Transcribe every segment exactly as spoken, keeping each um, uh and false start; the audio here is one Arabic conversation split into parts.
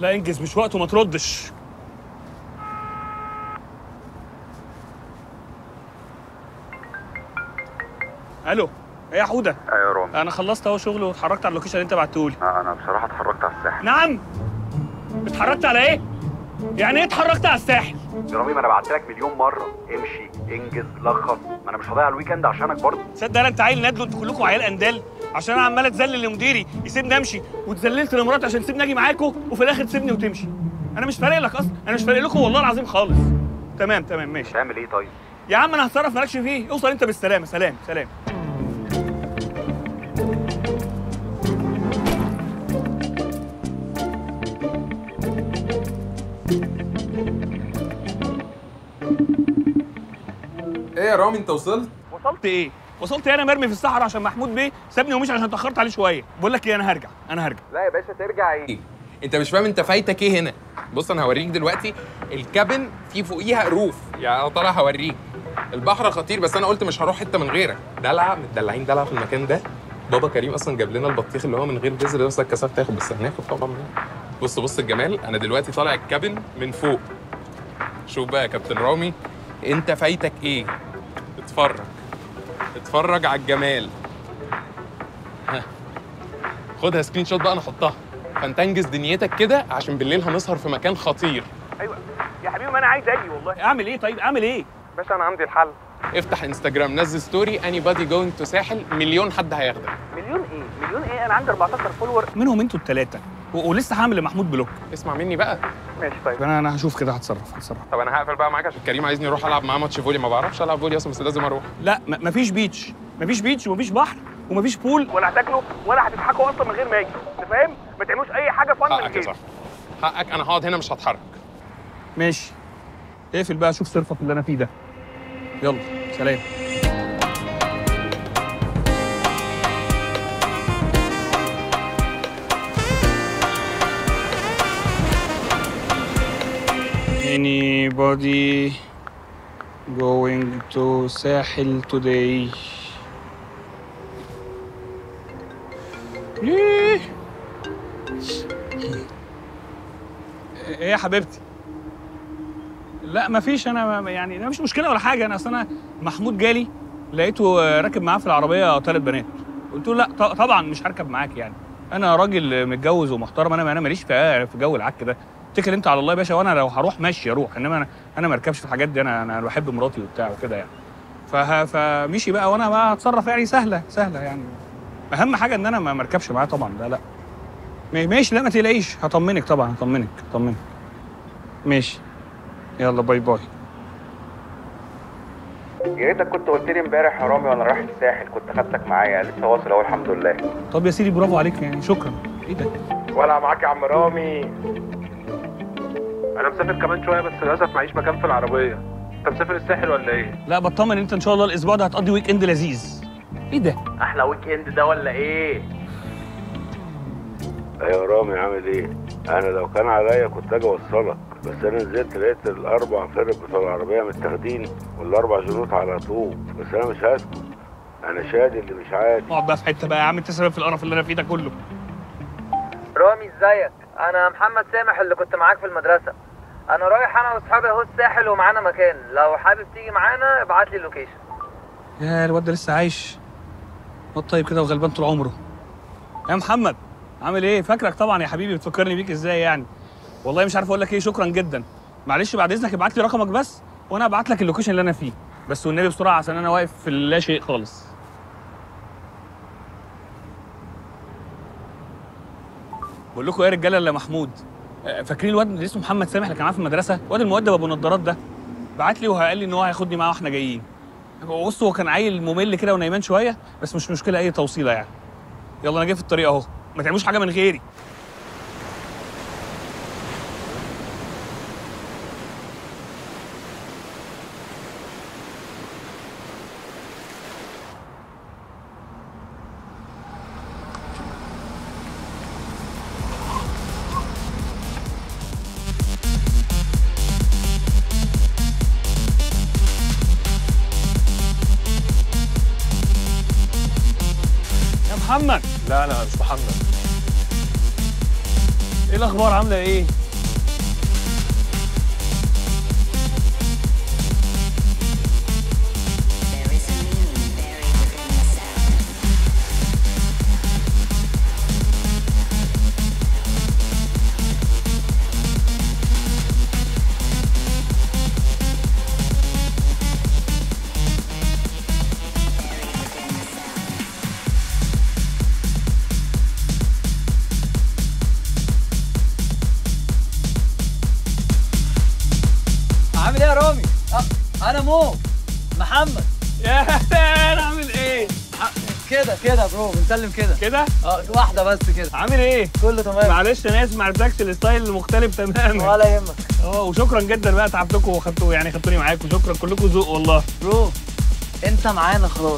لا انجز، مش وقته، ما تردش. الو، ايه يا حوده؟ ايوه يا رامي، انا خلصت اهو شغل واتحركت على اللوكيشن اللي انت بعتهولي. انا بصراحه اتحركت على الساحل. نعم؟ اتحركت على ايه؟ يعني ايه اتحركت على الساحل؟ يا رامي ما انا بعت لك مليون مره امشي انجز لخص، ما انا مش هضيع الويكند عشانك برضه. تصدق انا انت عيل ندلو، انتوا كلكم عيال اندال، عشان انا عمال اتذلل لمديري يسيبني امشي، واتذللت لمراتي عشان تسيبني اجي معاكم، وفي الاخر تسيبني وتمشي. انا مش فارق لك اصلا، انا مش فارق لكم والله العظيم خالص. تمام تمام ماشي. تعمل ايه طيب؟ يا عم انا هتصرف، مالكش فيه، اوصل انت بالسلامه. سلام سلام. ايه يا رامي انت وصلت؟ وصلت ايه؟ وصلت ايه؟ انا مرمي في الصحراء عشان محمود بيه سابني ومشي عشان اتاخرت عليه شويه. بقول لك ايه، انا هرجع انا هرجع. لا يا باشا ترجع ايه؟ انت مش فاهم انت فايتك ايه هنا. بص انا هوريك دلوقتي، الكابن في فوقيها روف، يا ترى هوريك. البحر خطير بس انا قلت مش هروح حته من غيرك. دلع متدلعين دلع في المكان ده. بابا كريم اصلا جاب لنا البطيخ اللي هو من غير بذر، بس اتكسفت تاخد، بس هناخد طبعا. بص بص الجمال، انا دلوقتي طالع الكابن من فوق. شوف بقى يا كابتن رامي، انت فايتك ايه؟ اتفرج اتفرج على الجمال. ها خدها سكرين شوت بقى نحطها، فانت انجز دنيتك كده عشان بالليل هنسهر في مكان خطير. ايوه يا حبيبي، ما انا عايز اجي والله. اعمل ايه طيب؟ اعمل ايه؟ باشا انا عندي الحل. افتح انستجرام، نزل ستوري اني بادي جوينج تو ساحل، مليون حد هياخدك. مليون ايه؟ مليون ايه؟ انا عندي أربعتاشر فولور منهم انتوا الثلاثه، ولسه هعمل لمحمود بلوك. اسمع مني بقى. ماشي طيب، انا انا هشوف كده، هتصرف هتصرف. طب انا هقفل بقى معاك عشان كريم عايزني اروح العب معاه ماتش فولي، ما بعرفش العب فولي اصلا بس لازم اروح. لا م- مفيش بيتش، مفيش بيتش ومفيش بحر ومفيش بول، ولا هتاكلوا ولا هتضحكوا اصلا من غير ما اجي. انت فاهم؟ ما تعملوش اي حاجه فن من حقك يا غير. صاحبي حقك، انا هقعد هنا مش هتحرك. ماشي، اقفل بقى، شوف صرفك اللي انا فيه ده. يلا سلام. Anybody going to ساحل today؟ ايه ايه يا حبيبتي؟ لا مفيش، انا ما- يعني ده مش مشكله ولا حاجه. انا اصل انا محمود جالي لقيته راكب معاه في العربيه ثلاث بنات، قلت له لا ط- طبعا مش هركب معاك، يعني انا راجل متجوز ومحترم، انا انا ماليش في في جو العك ده. اتكل انت على الله يا باشا، وانا لو هروح ماشي اروح، انما انا انا ما اركبش في الحاجات دي. انا انا بحب مراتي وبتاع وكده يعني. فه- فمشي بقى، وانا بقى هتصرف يعني سهله سهله يعني. اهم حاجه ان انا ما مركبش معاه طبعا، ده لا. ما- ماشي، لا ما تقلقيش، هطمنك طبعا، هطمنك هطمنك. ماشي، يلا باي باي. يا ريتك كنت قلت لي امبارح يا رامي وانا رايح الساحل، كنت خدتك معايا. لسه واصل اهو الحمد لله. طب يا سيدي برافو عليك يعني، شكرا. ايه ده؟ ولا معاك يا عم رامي. انا مسافر كمان شويه بس للاسف معيش مكان في العربيه. انت مسافر الساحل ولا ايه؟ لا بطمن، انت ان شاء الله الاسبوع ده هتقضي ويك اند لذيذ. ايه ده؟ احلى ويك اند ده ولا ايه؟ ايوه رامي عامل ايه؟ انا لو كان عليا كنت اجي اوصلك، بس انا نزلت لقيت الاربع فرق بتوع العربيه متاخدين والاربع جنوط على طول، بس انا مش هسكت، انا شادي اللي مش عادي. اقعد بقى في حته بقى يا عم، انت سبب في القرف اللي انا فيه ده كله. رامي ازيك؟ انا محمد سامح اللي كنت معاك في المدرسه. انا رايح انا واصحابي اهو الساحل ومعانا مكان، لو حابب تيجي معانا ابعت لي اللوكيشن. يا الواد ده لسه عايش، واد طيب كده وغلبان طول عمره. يا محمد عامل ايه؟ فاكرك طبعا يا حبيبي، بتفكرني بيك ازاي يعني؟ والله مش عارف اقول لك ايه، شكرا جدا. معلش بعد اذنك ابعت لي رقمك بس، وانا ابعت لك اللوكيشن اللي انا فيه، بس والنبي بسرعه عشان انا واقف في اللا شيء خالص. بقول لكم ايه يا رجاله، الا محمود، فاكرين الواد اللي اسمه محمد سامح اللي كان معاه في المدرسه؟ الواد المؤدب ابو نضارات ده، بعت لي وقال لي ان هو هياخدني معاه واحنا جايين. بص هو كان عيل ممل كده ونايمان شويه، بس مش مشكله، اي توصيله يعني. يلا انا جاي في الطريق اهو، ما تعملوش حاجه من غيري. يا محمد. لا انا مش محمد. ايه الاخبار؟ عامله ايه؟ عامل ايه يا رامي؟ أه انا مو محمد. يا انا عامل ايه؟ كده كده برو، بنسلم كده كده؟ اه واحده بس كده. عامل ايه؟ كله تمام. معلش انا اسف، ما عرفتكش الستايل المختلف تماما. ولا يهمك اه وشكرا جدا بقى، تعبتكم وخدتوا يعني خدتوني معاكم، شكرا كلكم ذوق والله. برو، انت معانا خلاص.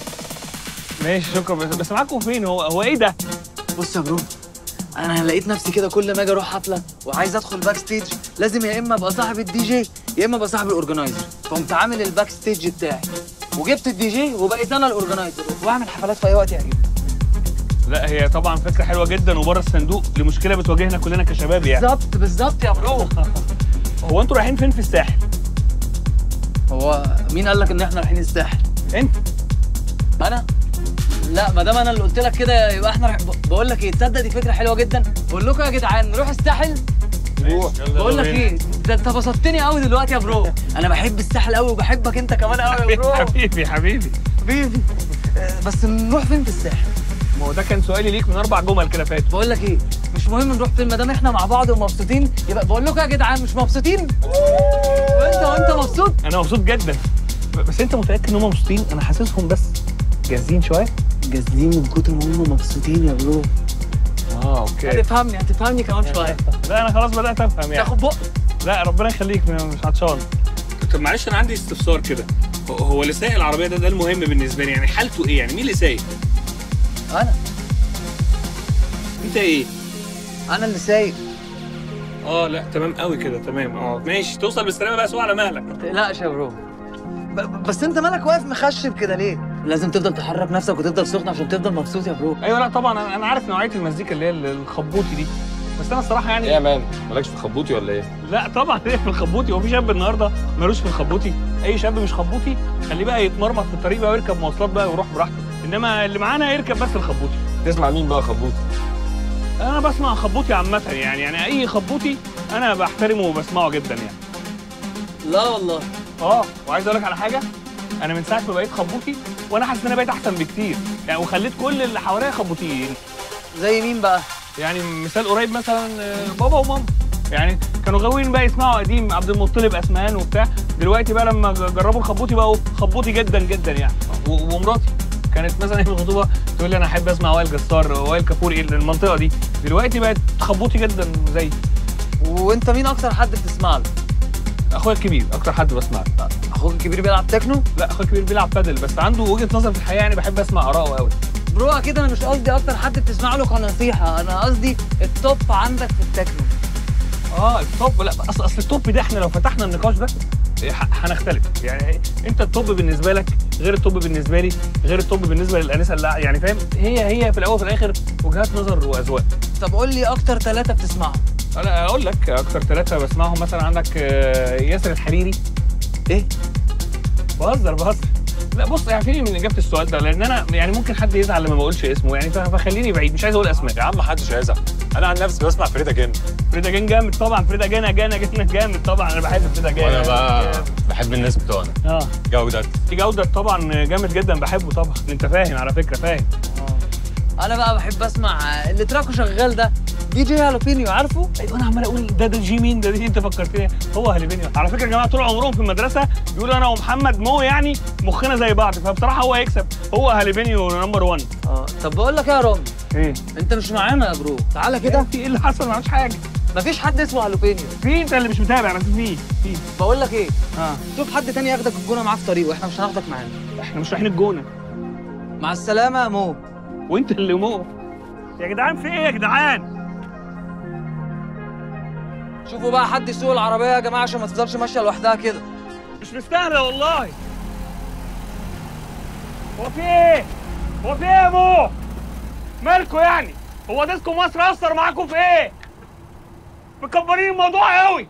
ماشي شكرا، بس, بس معاكم فين؟ هو هو ايه ده؟ بص يا برو، انا لقيت نفسي كده كل ما اجي اروح حفله وعايز ادخل باك ستيج لازم يا اما ابقى صاحب الدي جي يا اما ابقى صاحب الاورجنايزر، فقمت عامل الباك ستيج بتاعي وجبت الدي جي وبقيت انا الاورجنايزر واعمل حفلات في اي وقت يعجبني. لا هي طبعا فكره حلوه جدا وبره الصندوق لمشكله بتواجهنا كلنا كشباب يعني. بالظبط بالظبط يا برو. هو انتوا رايحين فين في الساحل؟ هو مين قال لك ان احنا رايحين الساحل؟ انت؟ انا؟ لا ما دام انا اللي قلت لك كده يبقى احنا رح... بقول لك ايه، تصدق دي فكره حلوه جدا. بقول لكم يا جدعان نروح الساحل. بقول لك ايه، ده انت بسطتني قوي دلوقتي يا برو. انا بحب الساحل قوي وبحبك انت كمان قوي يا برو. حبيبي حبيبي حبيبي. بس نروح فين في الساحل؟ ما هو ده كان سؤالي ليك من اربع جمل كده فاتوا. بقول لك ايه، مش مهم نروح فين ما دام احنا مع بعض ومبسوطين. يبقى بقول لكم يا جدعان مش مبسوطين؟ وانت وانت مبسوط؟ انا مبسوط جدا. بس انت متاكد ان هم مبسوطين؟ انا حاسسهم بس جاهزين شويه. جاهزين من كتر ما هم مبسوطين يا برو. اه اوكي. هتفهمني هتفهمني كمان شويه. لا انا خلاص بدات افهم يعني. تاخد بق. لا ربنا يخليك، مش عطشان. طب معلش انا عندي استفسار كده، هو اللي سايق العربيه ده ده المهم بالنسبه لي، يعني حالته ايه؟ يعني مين اللي سايق؟ انا. انت ايه؟ انا اللي سايق. اه لا تمام قوي كده، تمام. اه ماشي، توصل بالسلامه بقى، سوق على مهلك. ما تقلقش يا برو. ب- بس انت مالك واقف مخشب كده ليه؟ لازم تفضل تحرك نفسك وتفضل سخن عشان تفضل مبسوط يا برو. ايوه لا طبعا انا أنا عارف نوعيه المزيكا اللي هي الخبوطي دي، بس انا الصراحه يعني ايه يا مان، مالكش في خبوطي ولا ايه؟ لا طبعا ايه في الخبوطي؟ هو في شاب النهارده مالوش في الخبوطي؟ اي شاب مش خبوطي خليه بقى يتمرمط في الطريق بقى ويركب مواصلات بقى ويروح براحته، انما اللي معانا يركب بس الخبوطي. تسمع مين بقى خبوطي؟ انا بسمع خبوطي عامه يعني، يعني اي خبوطي انا بحترمه وبسمعه جدا يعني. لا والله. اه وعايز اقول لك على حاجه، انا من ساعه ما بقيت خبوطي وانا حاسس ان انا بقيت احسن بكتير يعني، وخليت كل اللي حواليا خبوطيين. زي مين بقى؟ يعني مثال قريب مثلا بابا وماما، يعني كانوا غاويين بقى يسمعوا قديم عبد المطلب اسمهان وبتاع، دلوقتي بقى لما جربوا الخبوطي بقوا خبوطي جدا جدا يعني. ومراتي كانت مثلا في الخطوبه تقول لي انا احب اسمع وائل جسار وائل كفوري المنطقه دي، دلوقتي بقت خبوطي جدا زي. وانت مين اكتر حد بتسمع له؟ اخويا الكبير اكتر حد بسمع له. اخوك الكبير بيلعب تكنو؟ لا اخويا الكبير بيلعب بادل، بس عنده وجهه نظر في الحياه يعني بحب اسمع اراءه قوي. برو اكيد انا مش قصدي اكتر حد بتسمع له كنصيحه، انا قصدي التوب عندك في التكنو. اه التوب، لا اصل اصل التوب ده احنا لو فتحنا النقاش ده هنختلف يعني. انت التوب بالنسبه لك غير التوب بالنسبه لي غير التوب بالنسبه للانسه اللي يعني فاهم، هي هي في الاول وفي الاخر وجهات نظر واذواق. طب قول لي اكتر ثلاثه بتسمعهم. انا اقول لك اكتر ثلاثه بسمعهم، مثلا عندك ياسر الحريري. ايه؟ بهزر بهزر. لا بص اعفيني من اجابه السؤال ده، لان انا يعني ممكن حد يزعل لما ما اقولش اسمه يعني، فخليني بعيد، مش عايز اقول اسماء. يا عم محدش هيزعل، انا عن نفسي بسمع فريدة جن. فريدة جن جامد طبعا، فريدة جن جانا جن جامد طبعا، انا بحب فريدة جن. وانا بقى بحب الناس بتوعنا. اه جودة. في جودة طبعا جامد جدا بحبه طبعا، انت فاهم على فكره فاهم. اه انا بقى بحب اسمع اللي تراكو شغال ده، دي جي هالوبينيو، عارفه؟ ايوه انا عمال اقول ده ده جي مين ده, ده انت فكرتني، هو هالوبينيو. على فكره يا جماعه طول عمرهم في المدرسه يقولوا انا ومحمد مو يعني مخنا زي بعض، فبصراحه هو هيكسب، هو هالوبينيو نمبر واحد. اه طب بقول لك ايه يا رامي؟ ايه؟ انت مش معانا يا برو، تعالى كده. في ايه اللي حصل؟ ما عملتش حاجه. مفيش حد اسمه هالوبينيو. في انت اللي مش متابع، بس في في بقول لك ايه؟ اه شوف حد تاني ياخدك الجونه معاه في طريقه، احنا مش هناخدك معانا. احنا مش رايحين الجونه. مع السلامه يا مو. وانت اللي مو. يا جدعان في ايه يا جدعان؟ شوفوا بقى حد يسوق العربيه يا جماعه عشان ما تفضلش ماشيه لوحدها كده. مش مستاهله والله. هو في ايه؟ هو في ايه يا مو؟ مالكوا يعني؟ هو ديسكو مصر اثر معاكم في ايه؟ مكبرين الموضوع قوي.